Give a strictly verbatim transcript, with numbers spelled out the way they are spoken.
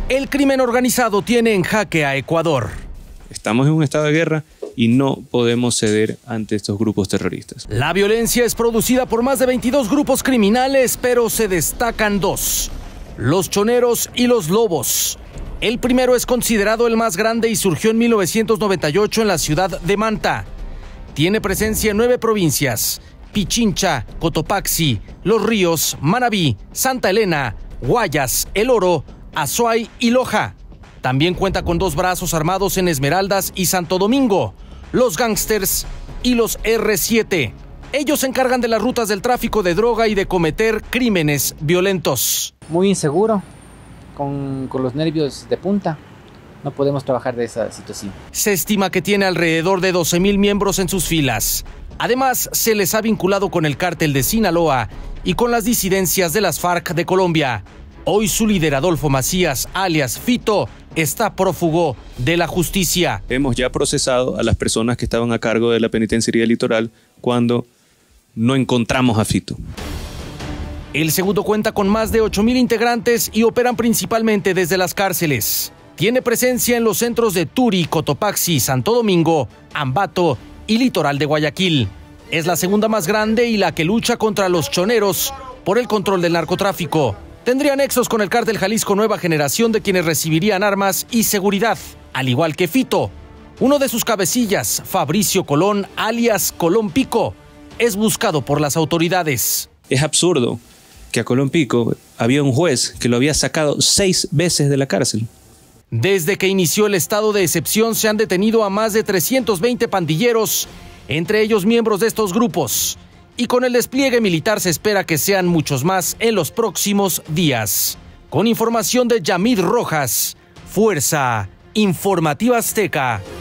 El crimen organizado tiene en jaque a Ecuador. Estamos en un estado de guerra y no podemos ceder ante estos grupos terroristas. La violencia es producida por más de veintidós grupos criminales, pero se destacan dos: los choneros y los lobos. El primero es considerado el más grande y surgió en mil novecientos noventa y ocho en la ciudad de Manta. Tiene presencia en nueve provincias: Pichincha, Cotopaxi, Los Ríos, Manabí, Santa Elena, Guayas, El Oro, Azuay y Loja. También cuenta con dos brazos armados en Esmeraldas y Santo Domingo, los gángsters y los erre siete. Ellos se encargan de las rutas del tráfico de droga y de cometer crímenes violentos. Muy inseguro, con, con los nervios de punta. No podemos trabajar de esa situación. Se estima que tiene alrededor de doce mil miembros en sus filas. Además, se les ha vinculado con el cártel de Sinaloa y con las disidencias de las FARC de Colombia. Hoy su líder, Adolfo Macías, alias Fito, está prófugo de la justicia. Hemos ya procesado a las personas que estaban a cargo de la penitenciaría litoral cuando no encontramos a Fito. El segundo cuenta con más de ocho mil integrantes y operan principalmente desde las cárceles. Tiene presencia en los centros de Turi, Cotopaxi, Santo Domingo, Ambato y Litoral de Guayaquil. Es la segunda más grande y la que lucha contra los choneros por el control del narcotráfico. Tendría nexos con el cártel Jalisco Nueva Generación, de quienes recibirían armas y seguridad, al igual que Fito. Uno de sus cabecillas, Fabricio Colón, alias Colón Pico, es buscado por las autoridades. Es absurdo que a Colón Pico había un juez que lo había sacado seis veces de la cárcel. Desde que inició el estado de excepción se han detenido a más de trescientos veinte pandilleros, entre ellos miembros de estos grupos. Y con el despliegue militar se espera que sean muchos más en los próximos días. Con información de Yamid Rojas, Fuerza Informativa Azteca.